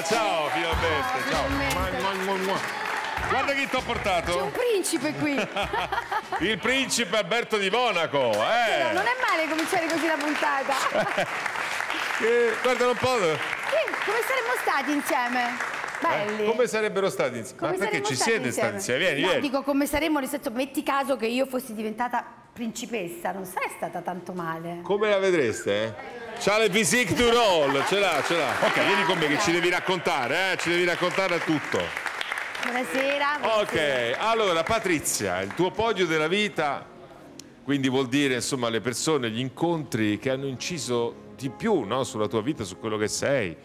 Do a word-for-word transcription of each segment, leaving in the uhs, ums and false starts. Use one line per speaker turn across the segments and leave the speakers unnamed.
ciao, finalmente, ciao. Mua, guarda chi ti ho portato.
C'è un principe qui.
Il principe Alberto di Monaco, eh.
No, non è male cominciare così la puntata.
Che, guarda un po'.
Sì, come saremmo stati insieme? Belli.
Eh, come sarebbero stati insieme?
Come
Ma perché ci siete stati insieme? Vieni,
no,
vieni.
dico come saremmo, nel senso, metti caso che io fossi diventata principessa, non sarei stata tanto male.
Come la vedreste, eh? C'ha le physique du role, ce l'ha, ce l'ha. Ok, vieni con me che ci devi raccontare, eh? Ci devi raccontare tutto.
Buonasera.
Ok, allora Patrizia, il tuo podio della vita, quindi vuol dire insomma le persone, gli incontri che hanno inciso di più, no? Sulla tua vita, su quello che sei,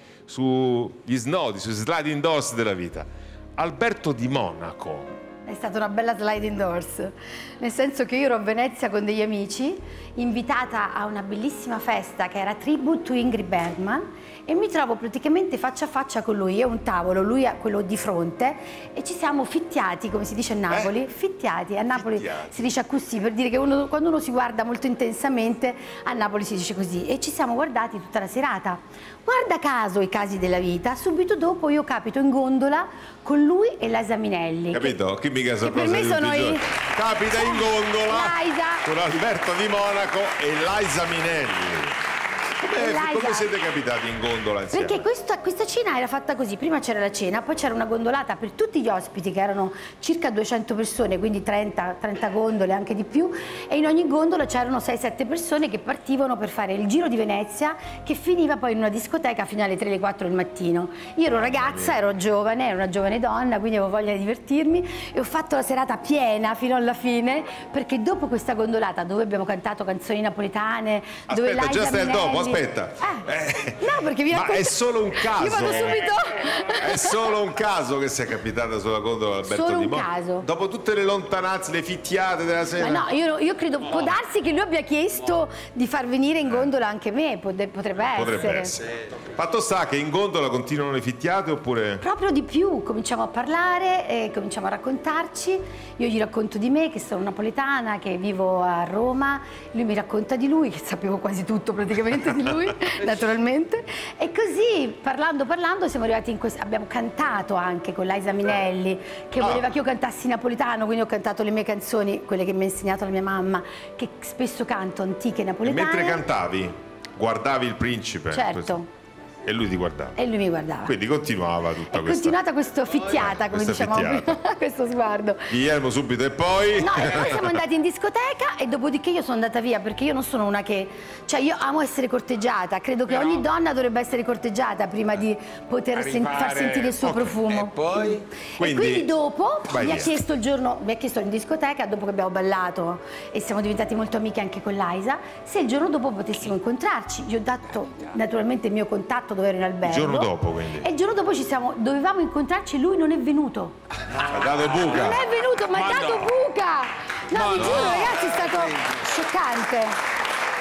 sugli snodi, sui sliding doors della vita. Alberto di Monaco.
È stata una bella sliding doors, nel senso che io ero a Venezia con degli amici, invitata a una bellissima festa che era Tribute to Ingrid Bergman, e mi trovo praticamente faccia a faccia con lui, io a un tavolo, lui a quello di fronte, e ci siamo fittiati, come si dice a Napoli, eh? fittiati, a Napoli fittiati. Si dice così, per dire che uno, quando uno si guarda molto intensamente, a Napoli si dice così, e ci siamo guardati tutta la serata. Guarda caso i casi della vita, subito dopo io capito in gondola con lui e Liza Minnelli.
Capito? Che mica
che per me sono i...
Capita in gondola
Liza.
con Alberto di Monaco e Liza Minnelli. Come, come siete capitati in gondola insieme?
Perché questa, questa cena era fatta così, prima c'era la cena, poi c'era una gondolata per tutti gli ospiti che erano circa duecento persone, quindi trenta, trenta gondole, anche di più, e in ogni gondola c'erano sei sette persone che partivano per fare il giro di Venezia, che finiva poi in una discoteca fino alle tre alle quattro del mattino. Io ero ragazza, ero giovane, ero una giovane donna, quindi avevo voglia di divertirmi e ho fatto la serata piena fino alla fine, perché dopo questa gondolata dove abbiamo cantato canzoni napoletane,
aspetta,
dove Liza
già stai al dopo, aspetta.
Ah,
eh,
no, perché vi
ma
racconto...
è solo un caso.
Io vado subito.
È solo un caso che sia capitata sulla gondola Alberto
solo
di
un
Monaco.
caso.
Dopo tutte le lontananze, le fittiate della sera.
Ma no, io, io credo, può darsi che lui abbia chiesto di far venire in gondola anche me, potrebbe essere.
Potrebbe essere. Fatto sta che in gondola continuano le fittiate oppure?
Proprio di più, cominciamo a parlare, e cominciamo a raccontarci, io gli racconto di me che sono napoletana, che vivo a Roma, lui mi racconta di lui, che sapevo quasi tutto praticamente di lui, naturalmente, e così parlando parlando siamo arrivati in questo, abbiamo cantato anche con Liza Minnelli, che voleva ah. che io cantassi napoletano, quindi ho cantato le mie canzoni, quelle che mi ha insegnato la mia mamma, che spesso canto antiche napoletane.
E mentre cantavi, guardavi il principe?
Certo.
Così. E lui ti guardava?
E lui mi guardava.
Quindi continuava tutta
è
questa...
continuata questa fittiata, come
questa
diciamo
fittiata.
prima, questo sguardo.
Guillermo subito e poi...
No, e poi siamo andati in discoteca e dopodiché io sono andata via, perché io non sono una che... Cioè io amo essere corteggiata, credo che ogni donna dovrebbe essere corteggiata prima di poter sen far sentire il suo
okay.
profumo.
E poi?
E
quindi,
quindi dopo mi
via.
ha chiesto il giorno, mi ha chiesto in discoteca, dopo che abbiamo ballato e siamo diventati molto amiche anche con Liza, se il giorno dopo potessimo incontrarci. Gli ho dato naturalmente il mio contatto dove ero in albergo.
Il giorno dopo quindi.
E il giorno dopo ci siamo, dovevamo incontrarci e lui non è venuto.
Ha dato buca.
Non è venuto, ma ha dato
no.
buca. No,
Ma
vi
no.
giuro ragazzi, è stato scioccante.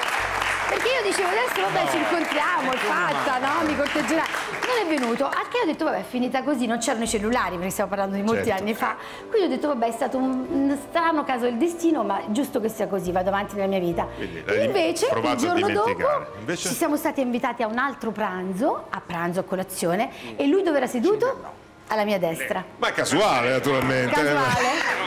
Perché io dicevo adesso vabbè no. ci incontriamo, è fatta, no? Mi corteggerà. Non è venuto, a che ho detto vabbè è finita così, non c'erano i cellulari perché stiamo parlando di molti
certo.
anni fa. Quindi ho detto vabbè è stato un, un strano caso del destino, ma giusto che sia così, vado avanti nella mia vita.
Quindi,
invece il giorno dopo
invece...
ci siamo stati invitati a un altro pranzo, a pranzo, a colazione, mm. e lui dove era seduto? Alla mia destra.
Ma è casuale naturalmente.
Casuale.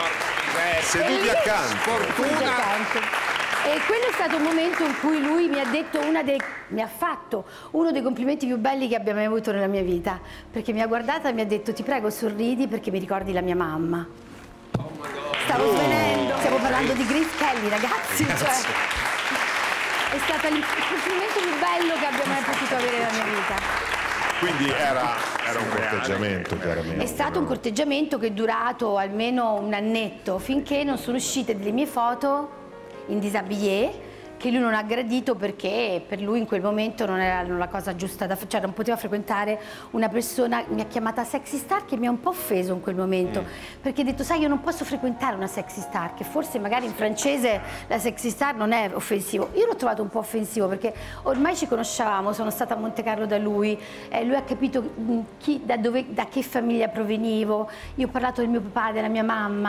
Eh, seduti accanto.
Fortuna. E quello è stato un momento in cui lui mi ha detto una dei, mi ha fatto uno dei complimenti più belli che abbia mai avuto nella mia vita, perché mi ha guardata e mi ha detto ti prego sorridi perché mi ricordi la mia mamma. Oh my God. Stavo oh. svenendo, stiamo parlando di Grace Kelly ragazzi, cioè, è stato il complimento più bello che abbia mai potuto avere nella mia vita.
Quindi era, era un corteggiamento chiaramente.
È stato un corteggiamento che è durato almeno un annetto, finché non sono uscite delle mie foto in disabillé che lui non ha gradito perché per lui in quel momento non era la cosa giusta da fare, cioè non poteva frequentare una persona, mi ha chiamata sexy star, che mi ha un po' offeso in quel momento, mm. perché ha detto sai io non posso frequentare una sexy star, che forse magari in francese la sexy star non è offensivo, io l'ho trovato un po' offensivo perché ormai ci conoscevamo, sono stata a Monte Carlo da lui, eh, lui ha capito chi, da, dove, da che famiglia provenivo, io ho parlato del mio papà, della mia mamma,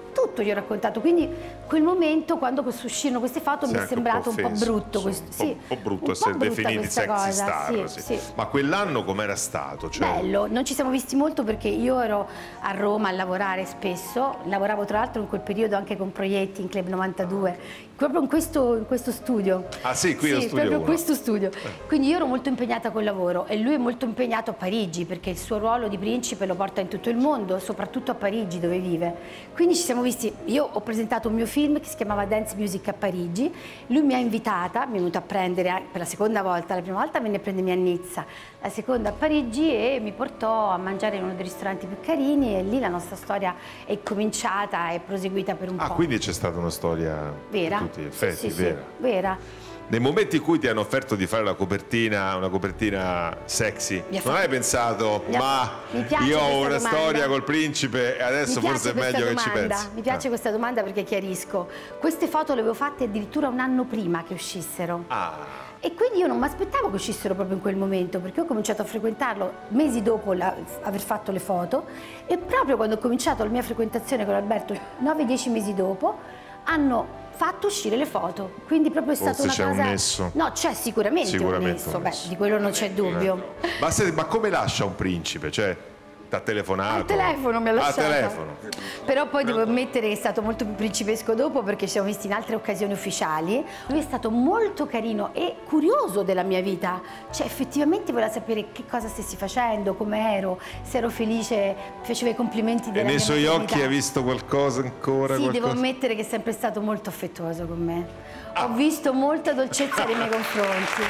tutto gli ho raccontato, quindi quel momento quando uscirono queste foto
sì,
mi è sembrato un po',
offeso,
brutto,
insomma,
questo,
un po',
sì,
un po' brutto
un
essere
po' brutta
definiti sexy
cosa,
star,
sì,
sì.
sì.
Ma quell'anno com'era stato? Cioè...
Bello, non ci siamo visti molto perché io ero a Roma a lavorare spesso, lavoravo tra l'altro in quel periodo anche con Proietti in Club novantadue, proprio in questo, in questo studio.
Ah sì, qui
sì,
lo studio
proprio
uno.
questo studio. Quindi io ero molto impegnata col lavoro e lui è molto impegnato a Parigi perché il suo ruolo di principe lo porta in tutto il mondo, soprattutto a Parigi dove vive. Quindi ci siamo visti, io ho presentato un mio film che si chiamava Dance Music a Parigi, lui mi ha invitata, mi è venuto a prendere per la seconda volta, la prima volta venne a prendermi a Nizza, la seconda a Parigi e mi portò a mangiare in uno dei ristoranti più carini e lì la nostra storia è cominciata e proseguita per un
ah,
po'.
Ah, quindi c'è stata una storia
vera?
a tutti gli effetti,
sì, sì,
vera.
Sì, vera.
Nel momento in cui ti hanno offerto di fare la copertina, una copertina sexy, non fatto... hai pensato,
mi
ma io ho una
domanda.
storia col principe e adesso forse è meglio
domanda.
che ci pensi?
Mi piace
ah.
questa domanda perché chiarisco. Queste foto le avevo fatte addirittura un anno prima che uscissero.
Ah.
E quindi io non mi aspettavo che uscissero proprio in quel momento, perché ho cominciato a frequentarlo mesi dopo la, aver fatto le foto e proprio quando ho cominciato la mia frequentazione con Alberto, nove dieci mesi dopo, hanno fatto uscire le foto, quindi proprio è stata
Forse
una
c'è
cosa...
un nesso.
No, c'è sicuramente,
sicuramente
un nesso,
un nesso.
Beh, di quello non c'è dubbio.
Eh. Ma, se, ma come lascia un principe? Cioè, ti ha telefonato?
Al telefono mi ha lasciato.
Al telefono.
Però poi devo ammettere che è stato molto più principesco dopo perché ci siamo visti in altre occasioni ufficiali. Lui è stato molto carino e curioso della mia vita. Cioè effettivamente voleva sapere che cosa stessi facendo, come ero, se ero felice, faceva i complimenti della
mia
mia
E nei suoi
maternità.
occhi hai visto qualcosa ancora?
Sì,
qualcosa?
devo ammettere che è sempre stato molto affettuoso con me. Ah. Ho visto molta dolcezza nei miei confronti.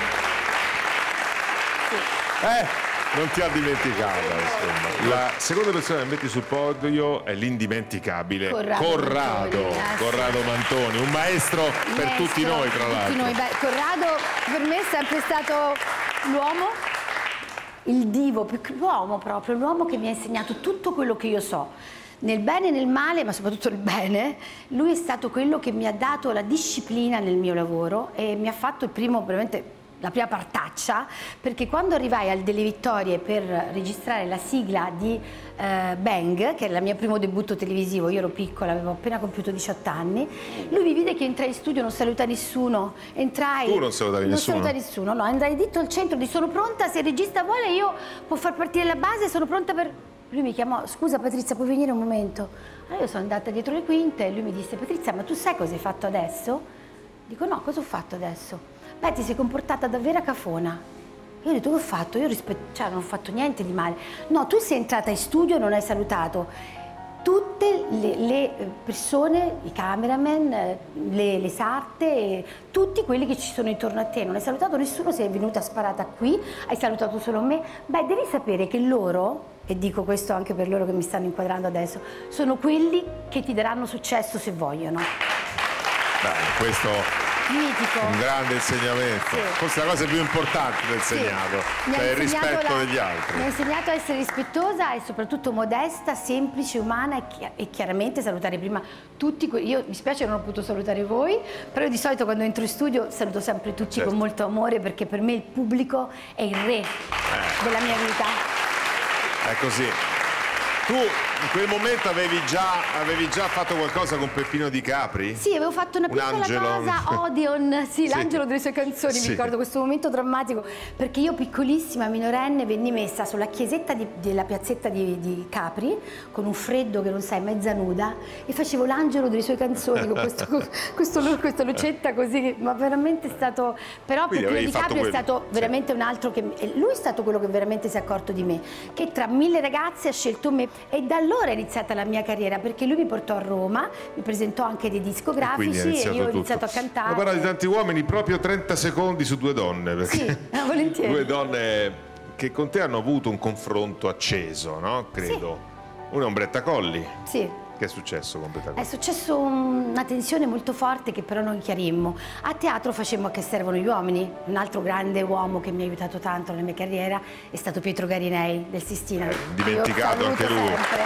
Sì. Eh! Non ti ha dimenticato, insomma. La seconda persona che metti sul podio è l'indimenticabile
Corrado,
Corrado
Mantoni, eh,
Corrado Mantoni, un maestro,
maestro
per tutti noi, tra l'altro.
Corrado per me è sempre stato l'uomo, il divo, l'uomo proprio, l'uomo che mi ha insegnato tutto quello che io so. Nel bene e nel male, ma soprattutto nel bene, lui è stato quello che mi ha dato la disciplina nel mio lavoro e mi ha fatto il primo, veramente, la prima partaccia, perché quando arrivai al Delle Vittorie per registrare la sigla di eh, Bang, che era il mio primo debutto televisivo, io ero piccola, avevo appena compiuto diciotto anni, lui mi vide che entrai in studio, non salutai nessuno, entrai...
Tu non salutavi
non
nessuno?
Non salutai nessuno, no, andai dritto al centro, di sono pronta, se il regista vuole io può far partire la base, sono pronta per... Lui mi chiamò, scusa Patrizia, puoi venire un momento? Allora io sono andata dietro le quinte e lui mi disse, Patrizia, ma tu sai cosa hai fatto adesso? Dico, no, cosa ho fatto adesso? Beh, ti sei comportata davvero a cafona. Io ho detto, che ho fatto? Io rispetto, cioè, non ho fatto niente di male. No, tu sei entrata in studio e non hai salutato tutte le, le persone, i cameraman, le, le sarte, tutti quelli che ci sono intorno a te. Non hai salutato nessuno, sei venuta sparata qui, hai salutato solo me. Beh, devi sapere che loro, e dico questo anche per loro che mi stanno inquadrando adesso, sono quelli che ti daranno successo se vogliono.
Beh, questo...
Mitico.
Un grande insegnamento, sì. Forse la cosa più importante del segnato, sì. Cioè il rispetto la, degli altri.
Mi ha insegnato a essere rispettosa e soprattutto modesta, semplice, umana e, chi e chiaramente salutare prima tutti. Io mi spiace che non ho potuto salutare voi, però io di solito quando entro in studio saluto sempre tutti, certo, con molto amore perché per me il pubblico è il re eh. della mia vita.
È così. Tu in quel momento avevi già, avevi già fatto qualcosa con Peppino Di Capri?
Sì, avevo fatto una
un
piccola
angelo.
cosa, Odeon, sì, sì. l'angelo delle sue canzoni, sì. Mi ricordo questo momento drammatico, perché io piccolissima, minorenne, venni messa sulla chiesetta di, della piazzetta di, di Capri, con un freddo che non sai, mezza nuda, e facevo l'angelo delle sue canzoni, con questo, questo, questa lucetta così, ma veramente è stato... Però quindi Peppino Di Capri è stato sì. veramente un altro che... Lui è stato quello che veramente si è accorto di me, che tra mille ragazze ha scelto me. E da allora è iniziata la mia carriera, perché lui mi portò a Roma, mi presentò anche dei discografici e, e io ho iniziato a cantare.
Ma parla di tanti uomini, proprio trenta secondi su due donne, perché
sì, volentieri.
Due donne che con te hanno avuto un confronto acceso, no? Credo. Sì. Una è Ombretta Colli.
Sì.
Che è successo con Ombretta Colli?
È successo una tensione molto forte che però non chiarimmo. A teatro facemmo A che servono gli uomini. Un altro grande uomo che mi ha aiutato tanto nella mia carriera è stato Pietro Garinei del Sistina.
Eh, dimenticato anche lui.
Sempre.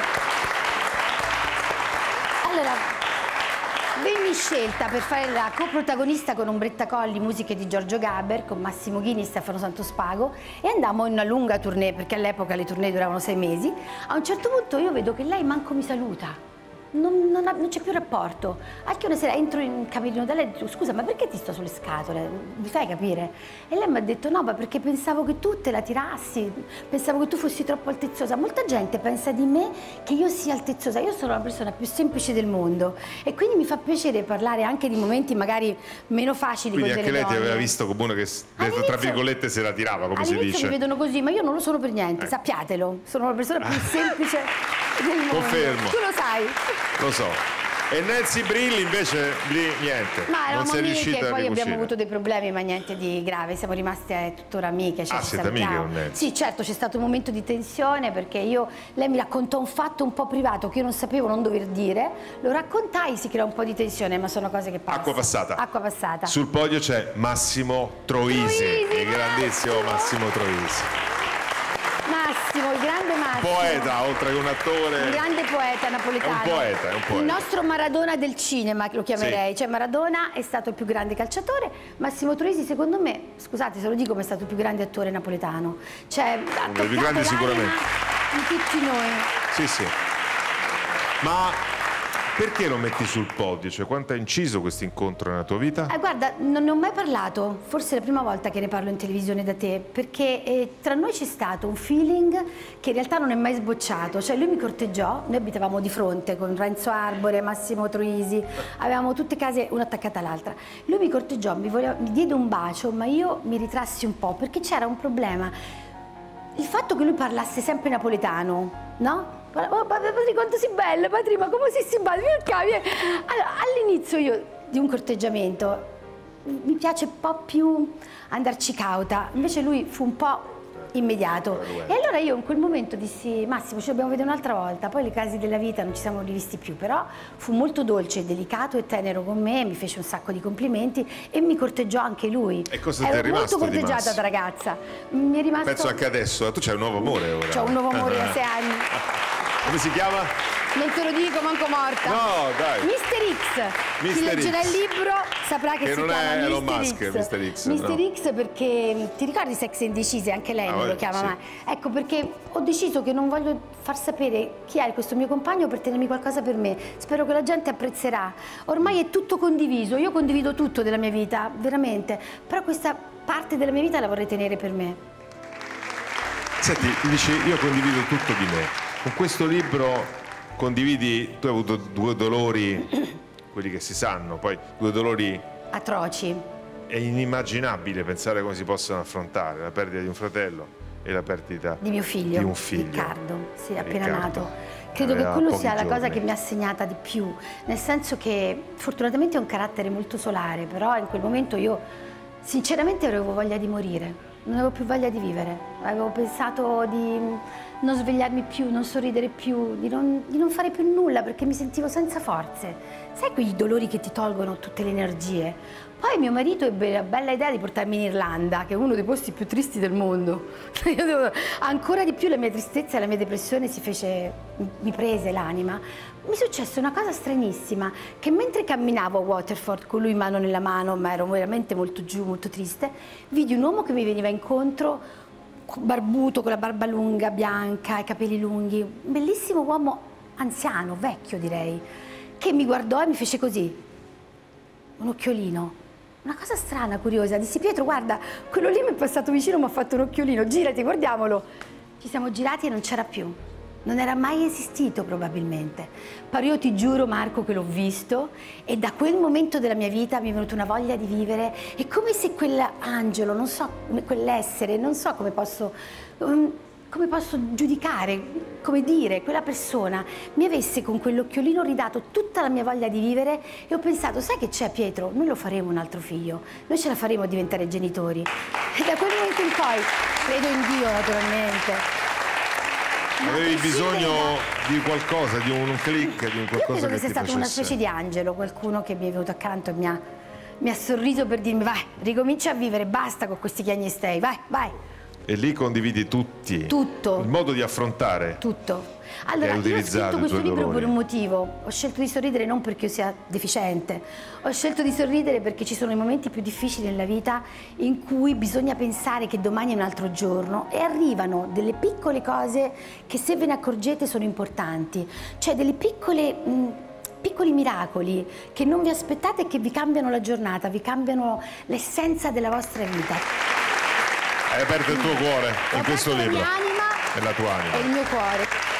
Allora, venni scelta per fare la coprotagonista con Ombretta Colli, musiche di Giorgio Gaber, con Massimo Ghini e Stefano Santospago, e andammo in una lunga tournée, perché all'epoca le tournée duravano sei mesi. A un certo punto io vedo che lei manco mi saluta. non, non, non c'è più rapporto. Anche una sera entro in camerino da lei e dico, scusa, ma perché ti sto sulle scatole? Mi fai capire? E lei mi ha detto, no, ma perché pensavo che tu te la tirassi, pensavo che tu fossi troppo altezzosa. Molta gente pensa di me che io sia altezzosa, io sono la persona più semplice del mondo e quindi mi fa piacere parlare anche di momenti magari meno facili.
Quindi
con
anche
delle
lei ti
donne.
aveva visto come uno che, detto, tra virgolette, se la tirava, come si
All'inizio
dice.
mi vedono così, ma io non lo sono per niente,
Eh.
sappiatelo, sono la persona più semplice del mondo.
Confermo.
Tu lo sai.
Lo so. E Nancy Brilli invece lì niente,
Ma
non
eravamo
sei
amiche,
riuscita a
poi abbiamo
ricucire.
avuto dei problemi, ma niente di grave, siamo rimaste tuttora amiche. Cioè
Ah,
ci
siete amiche
salutiamo.
con Nancy?
Sì, certo, c'è stato un momento di tensione perché io, lei mi raccontò un fatto un po' privato che io non sapevo non dover dire, lo raccontai, si creò un po' di tensione, ma sono cose che passano.
Acqua passata.
Acqua passata.
Sul podio c'è Massimo Troisi,
Troisi,
il grandissimo Massimo Troisi.
Massimo, il grande Massimo.
Poeta, oltre che un attore.
Un grande poeta napoletano.
È un poeta, è un poeta.
Il nostro Maradona del cinema, lo chiamerei. Sì. Cioè Maradona è stato il più grande calciatore, Massimo Troisi secondo me, scusate se lo dico, ma è stato il più grande attore napoletano. Cioè, ha
il più grande sicuramente.
Di tutti noi.
Sì, sì. Ma perché lo metti sul podio? Cioè, quanto ha inciso questo incontro nella tua vita?
Eh, guarda, non ne ho mai parlato, forse è la prima volta che ne parlo in televisione da te, perché eh, tra noi c'è stato un feeling che in realtà non è mai sbocciato. Cioè lui mi corteggiò, noi abitavamo di fronte con Renzo Arbore, Massimo Troisi, avevamo tutte case una attaccata all'altra. Lui mi corteggiò, mi, voleva, mi diede un bacio, ma io mi ritrassi un po' perché c'era un problema. Il fatto che lui parlasse sempre napoletano, no? Oh, Patri, quanto sei bella, Patri, ma come sei simpatico? Allora, all'inizio io di un corteggiamento mi piace un po' più andarci cauta, invece lui fu un po' immediato. E allora io in quel momento dissi, Massimo, ci dobbiamo vedere un'altra volta, poi le casi della vita non ci siamo rivisti più, però fu molto dolce, delicato e tenero con me, mi fece un sacco di complimenti e mi corteggiò anche lui.
E cosa ti è rimasto
molto
di
corteggiata
Massimo?
da ragazza. Mi è rimasto...
Penso anche adesso, tu c'hai un nuovo amore ora.
C'ho un nuovo amore da sei anni.
Come si chiama?
Non te lo dico, manco morta.
No, dai.
mister X. Chi
mister
leggerà
X.
il libro saprà che,
Che
si
non
chiama
è Elon
mister
Musk,
X.
mister X,
mister
no.
X perché ti ricordi Sex and the City? Anche lei
Ah,
non lo
voglio-
chiama
sì.
mai. Ecco perché ho deciso che non voglio far sapere chi è questo mio compagno per tenermi qualcosa per me. Spero che la gente apprezzerà. Ormai è tutto condiviso, io condivido tutto della mia vita, veramente. Però questa parte della mia vita la vorrei tenere per me.
Senti, dici, io condivido tutto di me. Con questo libro condividi, tu hai avuto due dolori, quelli che si sanno, poi due dolori,
Atroci.
è inimmaginabile pensare come si possono affrontare la perdita di un fratello e la perdita
Di mio figlio,
di un figlio.
Riccardo, sì, appena
Riccardo.
nato. Credo che
Aveva
quello
pochi
sia la cosa
giorni.
che mi ha segnato di più, nel senso che fortunatamente ho un carattere molto solare, però in quel momento io sinceramente avevo voglia di morire, non avevo più voglia di vivere, avevo pensato di non svegliarmi più, non sorridere più, di non, di non fare più nulla perché mi sentivo senza forze. Sai quei dolori che ti tolgono tutte le energie? Poi mio marito ebbe la bella idea di portarmi in Irlanda, che è uno dei posti più tristi del mondo. Io devo- ancora di più la mia tristezza e la mia depressione si fece, mi prese l'anima. Mi successe una cosa stranissima, che mentre camminavo a Waterford con lui mano nella mano, ma ero veramente molto giù, molto triste, vidi un uomo che mi veniva incontro, barbuto, con la barba lunga, bianca, i capelli lunghi, un bellissimo uomo anziano, vecchio direi, che mi guardò e mi fece così, un occhiolino. Una cosa strana, curiosa, dissi Pietro guarda, quello lì mi è passato vicino, mi ha fatto un occhiolino, girati, guardiamolo. Ci siamo girati e non c'era più, non era mai esistito probabilmente. Però io ti giuro Marco che l'ho visto e da quel momento della mia vita mi è venuta una voglia di vivere. È come se quell'angelo, non so, quell'essere, non so come posso... um, come posso giudicare, come dire, quella persona mi avesse con quell'occhiolino ridato tutta la mia voglia di vivere e ho pensato, sai che c'è Pietro? Noi lo faremo un altro figlio, noi ce la faremo a diventare genitori. E da quel momento in poi, credo in Dio naturalmente. Ma
Avevi
prescindere
bisogno
da-
di qualcosa, di un click, di un
Io
qualcosa
credo
che
che sia
ti
stato una
facesse.
specie di angelo, qualcuno che mi è venuto accanto e mi ha, mi ha sorriso per dirmi vai, ricomincia a vivere, basta con questi piagnistei, vai, vai.
E lì condividi tutti.
Tutto.
Il modo di affrontare.
Tutto. Allora, io ho scritto questo libro per un motivo. Ho scelto di sorridere non perché io sia deficiente. Ho scelto di sorridere perché ci sono i momenti più difficili nella vita in cui bisogna pensare che domani è un altro giorno e arrivano delle piccole cose che, se ve ne accorgete, sono importanti. Cioè delle piccole... Mh, piccoli miracoli che non vi aspettate e che vi cambiano la giornata, vi cambiano l'essenza della vostra vita.
Hai aperto il tuo cuore in questo libro.
La mia anima
e la tua anima.
e il mio cuore.